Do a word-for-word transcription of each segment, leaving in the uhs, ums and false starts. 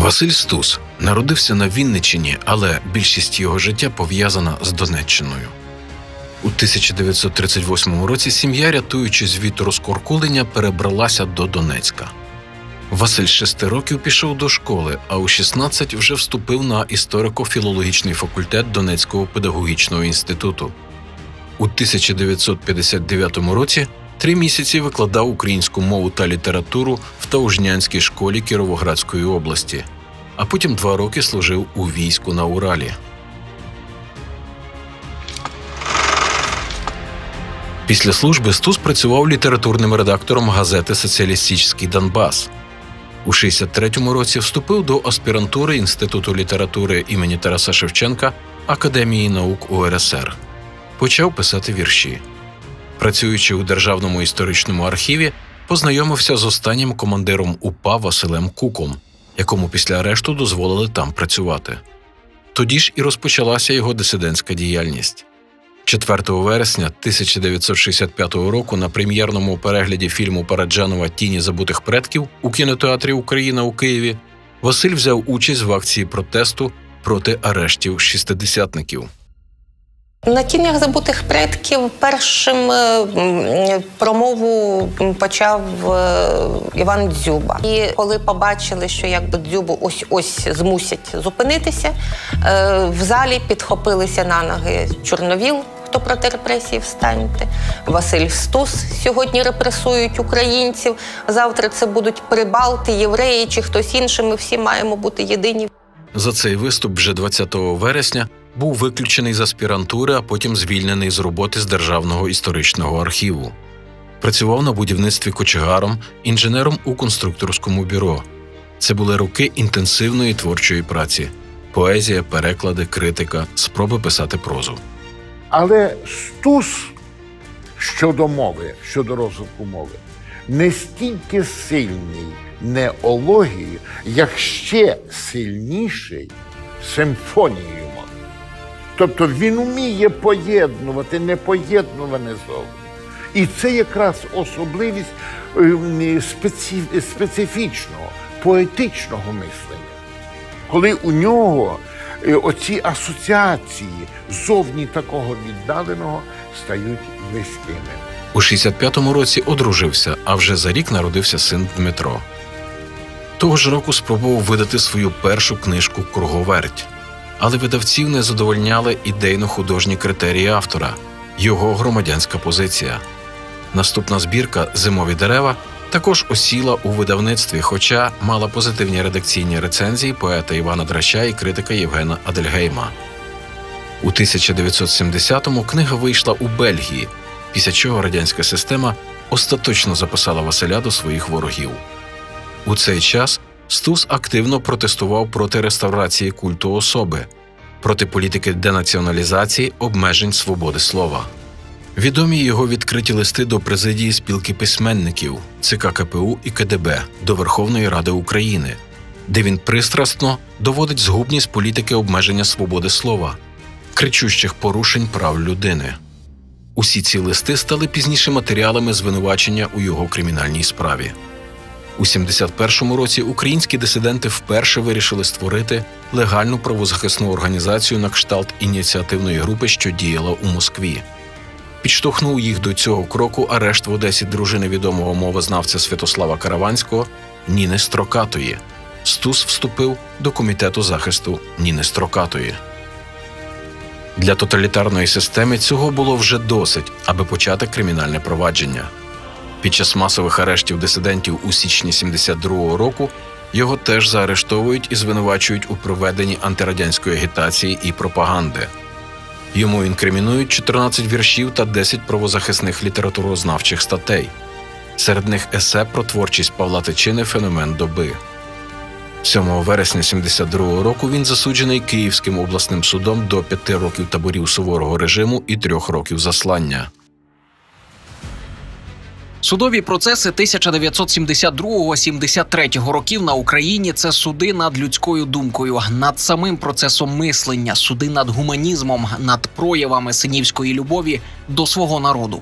Василь Стус народився на Вінниччині, але більшість його життя пов'язана з Донеччиною. У тисяча дев'ятсот тридцять восьмому році сім'я, рятуючись від розкуркулення, перебралася до Донецька. Василь з шести років пішов до школи, а у шістнадцять вже вступив на історико-філологічний факультет Донецького педагогічного інституту. У тисяча дев'ятсот п'ятдесят дев'ятому році три місяці викладав українську мову та літературу в Таужнянській школі Кіровоградської області, а потім два роки служив у війську на Уралі. Після служби Стус працював літературним редактором газети «Соціалістичний Донбас». У шістдесят третьому році вступив до аспірантури Інституту літератури імені Тараса Шевченка Академії наук У Ер Ес Ер. Почав писати вірші. Працюючи у Державному історичному архіві, познайомився з останнім командиром УПА Василем Куком, якому після арешту дозволили там працювати. Тоді ж і розпочалася його дисидентська діяльність. четвертого вересня тисяча дев'ятсот шістдесят п'ятого року на прем'єрному перегляді фільму Параджанова «Тіні забутих предків» у кінотеатрі «Україна» у Києві Василь взяв участь в акції протесту проти арештів шістдесятників. На «Тінях забутих предків» першим промову почав Іван Дзюба. І коли побачили, що якби Дзюбу ось-ось змусять зупинитися, в залі підхопилися на ноги Чорновіл, хто проти репресій встаньте, Василь Стус, сьогодні репресують українців, завтра це будуть прибалти, євреї чи хтось інший, ми всі маємо бути єдині. За цей виступ вже двадцятого вересня був виключений з аспірантури, а потім звільнений з роботи з Державного історичного архіву. Працював на будівництві кочегаром, інженером у конструкторському бюро. Це були роки інтенсивної творчої праці. Поезія, переклади, критика, спроби писати прозу. Але Стус щодо мови, щодо розвитку мови, не стільки сильний неологією, як ще сильніший симфонією. Тобто він вміє поєднувати непоєднуване зовні. І це якраз особливість специф... специфічного, поетичного мислення. Коли у нього оці асоціації зовні такого віддаленого стають близькими. У шістдесят п'ятому році одружився, а вже за рік народився син Дмитро. Того ж року спробував видати свою першу книжку «Круговерть». Але видавців не задовольняли ідейно-художні критерії автора, його громадянська позиція. Наступна збірка «Зимові дерева» також осіла у видавництві, хоча мала позитивні редакційні рецензії поета Івана Драча і критика Євгена Адельгейма. У тисяча дев'ятсот сімдесятому книга вийшла у Бельгії, після чого радянська система остаточно записала Василя до своїх ворогів. У цей час Стус активно протестував проти реставрації культу особи, проти політики денаціоналізації, обмежень свободи слова. Відомі його відкриті листи до президії спілки письменників, Це Ка Ке Пе У і Ке Де Бе до Верховної Ради України, де він пристрасно доводить згубність політики обмеження свободи слова, кричущих порушень прав людини. Усі ці листи стали пізніше матеріалами звинувачення у його кримінальній справі. У сімдесят першому році українські дисиденти вперше вирішили створити легальну правозахисну організацію на кшталт ініціативної групи, що діяла у Москві. Підштовхнув їх до цього кроку арешт в Одесі дружини відомого мовознавця Святослава Караванського Ніни Строкатої. Стус вступив до Комітету захисту Ніни Строкатої. Для тоталітарної системи цього було вже досить, аби почати кримінальне провадження. Під час масових арештів дисидентів у січні сімдесят другого року його теж заарештовують і звинувачують у проведенні антирадянської агітації і пропаганди. Йому інкримінують чотирнадцять віршів та десять правозахисних літературознавчих статей. Серед них есе про творчість Павла Тичини «Феномен доби». сьомого вересня сімдесят другого року він засуджений Київським обласним судом до п'яти років таборів суворого режиму і трьох років заслання. Судові процеси тисяча дев'ятсот сімдесят другого - сімдесят третього років на Україні – це суди над людською думкою, над самим процесом мислення, суди над гуманізмом, над проявами синівської любові до свого народу.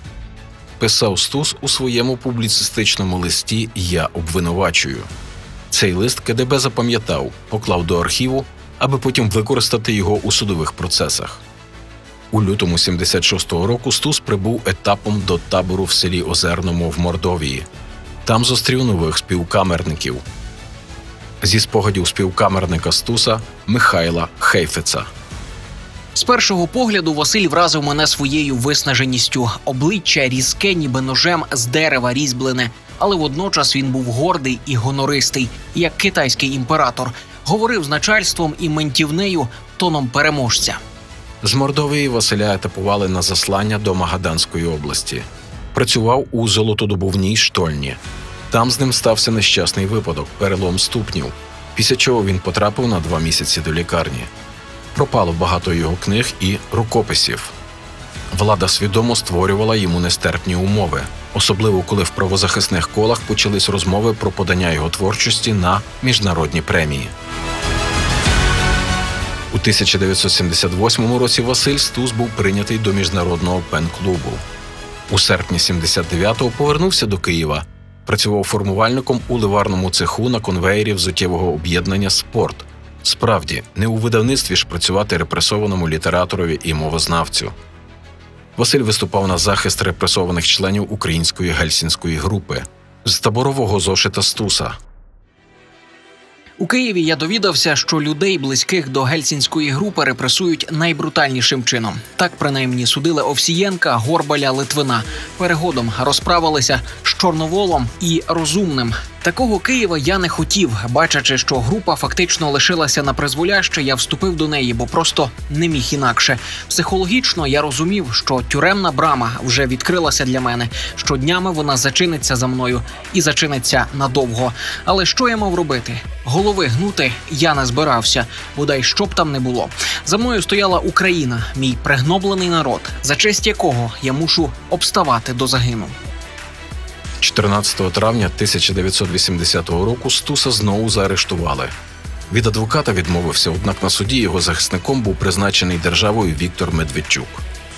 Писав Стус у своєму публіцистичному листі «Я обвинувачую». Цей лист ке де бе запам'ятав, поклав до архіву, аби потім використати його у судових процесах. У лютому сімдесят шостого року Стус прибув етапом до табору в селі Озерному в Мордовії. Там зустрів нових співкамерників. Зі спогадів співкамерника Стуса Михайла Хейфеца. З першого погляду Василь вразив мене своєю виснаженістю. Обличчя різке, ніби ножем з дерева різьблене. Але водночас він був гордий і гонористий, як китайський імператор. Говорив з начальством і ментівнею тоном переможця. З Мордовії Василя етапували на заслання до Магаданської області. Працював у золотодобувній штольні. Там з ним стався нещасний випадок – перелом ступнів, після чого він потрапив на два місяці до лікарні. Пропало багато його книг і рукописів. Влада свідомо створювала йому нестерпні умови, особливо коли в правозахисних колах почались розмови про подання його творчості на міжнародні премії. У тисяча дев'ятсот сімдесят восьмому році Василь Стус був прийнятий до міжнародного пен-клубу. У серпні сімдесят дев'ятого повернувся до Києва. Працював формувальником у ливарному цеху на конвеєрі взуттєвого об'єднання «Спорт». Справді, не у видавництві ж працювати репресованому літераторові і мовознавцю. Василь виступав на захист репресованих членів української гельсінської групи з таборового зошита Стуса. У Києві я довідався, що людей, близьких до гельсінської групи, репресують найбрутальнішим чином. Так, принаймні, судили Овсієнка, Горбаля, Литвина. Перегодом розправилися з Чорноволом і Розумним. Такого Києва я не хотів. Бачачи, що група фактично лишилася на призволяще, я вступив до неї, бо просто не міг інакше. Психологічно я розумів, що тюремна брама вже відкрилася для мене, що днями вона зачиниться за мною і зачиниться надовго. Але що я мав робити? Голови гнути я не збирався, бодай що б там не було. За мною стояла Україна, мій пригноблений народ, за честь якого я мушу обставати до загину. чотирнадцятого травня тисяча дев'ятсот вісімдесятого року Стуса знову заарештували. Від адвоката відмовився, однак на суді його захисником був призначений державою Віктор Медведчук.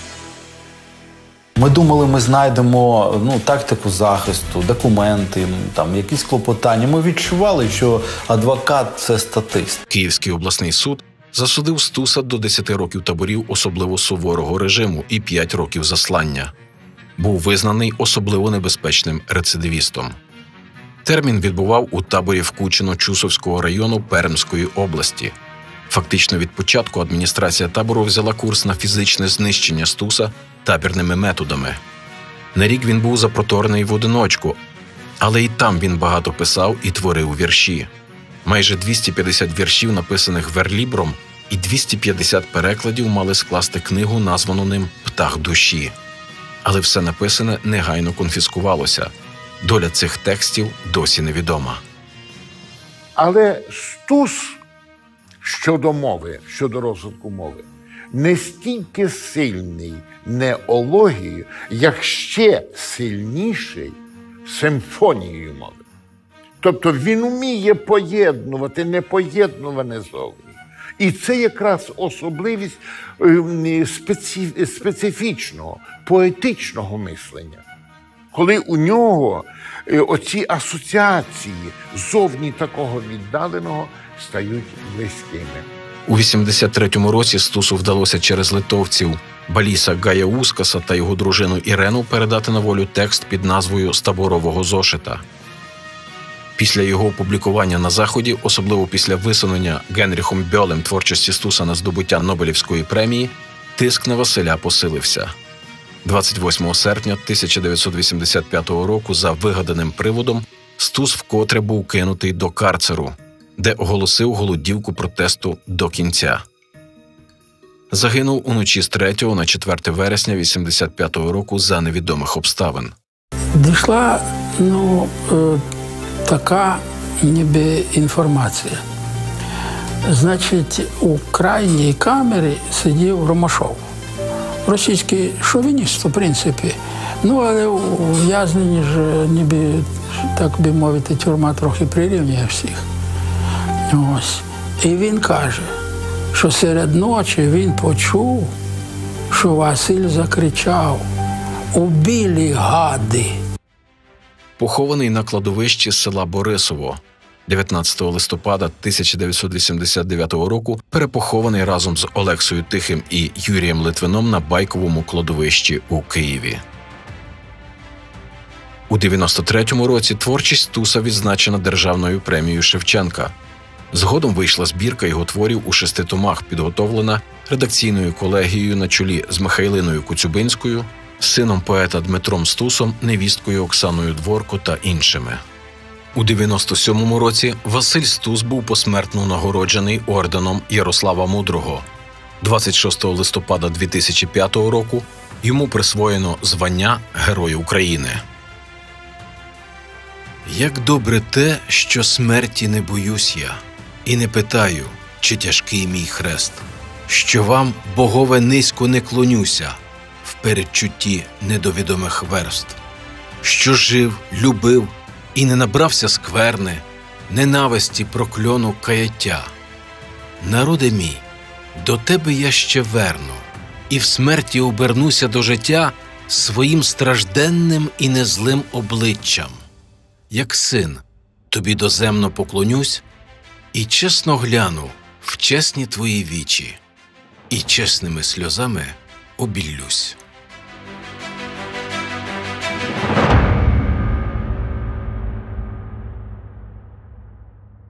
Ми думали, ми знайдемо ну, тактику захисту, документи, там, якісь клопотання. Ми відчували, що адвокат – це статист. Київський обласний суд засудив Стуса до десяти років таборів особливо суворого режиму і п'ять років заслання. Був визнаний особливо небезпечним рецидивістом. Термін відбував у таборі в Кучино-Чусовського району Пермської області. Фактично від початку адміністрація табору взяла курс на фізичне знищення Стуса табірними методами. На рік він був запроторений в одиночку, але і там він багато писав і творив вірші. Майже двісті п'ятдесят віршів, написаних верлібром, і двісті п'ятдесят перекладів мали скласти книгу, названу ним «Птах душі». Але все написане негайно конфіскувалося. Доля цих текстів досі невідома. Але Стус щодо мови, щодо розвитку мови, не стільки сильний неологією, як ще сильніший симфонією мови. Тобто він вміє поєднувати непоєднуване зовні. І це якраз особливість специф... специфічного, поетичного мислення. Коли у нього оці асоціації зовні такого віддаленого стають близькими. У вісімдесят третьому році Стусу вдалося через литовців Баліса Гаяускаса та його дружину Ірену передати на волю текст під назвою «З таборового зошита». Після його опублікування на Заході, особливо після висунення Генріхом Бьолем творчості Стуса на здобуття Нобелівської премії, тиск на Василя посилився. двадцять восьмого серпня тисяча дев'ятсот вісімдесят п'ятого року за вигаданим приводом Стус вкотре був кинутий до карцеру, де оголосив голодівку протесту до кінця. Загинув уночі з третього на четверте вересня вісімдесят п'ятого року за невідомих обставин. Дійшла, ну, така ніби інформація. Значить, у крайній камері сидів Ромашов. Російський шовініст, в принципі. Ну, але ув'язнені ж, ніби, так би мовити, тюрма трохи прирівнює всіх. Ось. І він каже, що серед ночі він почув, що Василь закричав «У білі гади!». Похований на кладовищі села Борисово. дев'ятнадцятого листопада тисяча дев'ятсот вісімдесят дев'ятого року перепохований разом з Олексою Тихим і Юрієм Литвином на Байковому кладовищі у Києві. У дев'яносто третьому році творчість Стуса відзначена Державною премією Шевченка. Згодом вийшла збірка його творів у шести томах, підготовлена редакційною колегією на чолі з Михайлиною Коцюбинською, сином поета Дмитром Стусом, невісткою Оксаною Дворко та іншими. У дев'яносто сьомому році Василь Стус був посмертно нагороджений орденом Ярослава Мудрого. двадцять шостого листопада дві тисячі п'ятого року йому присвоєно звання Героя України. Як добре те, що смерті не боюсь я, і не питаю, чи тяжкий мій хрест, що вам, богове, низько не клонюся в передчутті недовідомих верст, що жив, любив і не набрався скверни, ненависті, прокльону, каяття. Народе мій, до тебе я ще верну, і в смерті обернуся до життя своїм стражденним і незлим обличчям. Як син, тобі доземно поклонюсь, і чесно гляну в чесні твої вічі, і чесними сльозами обіллюсь.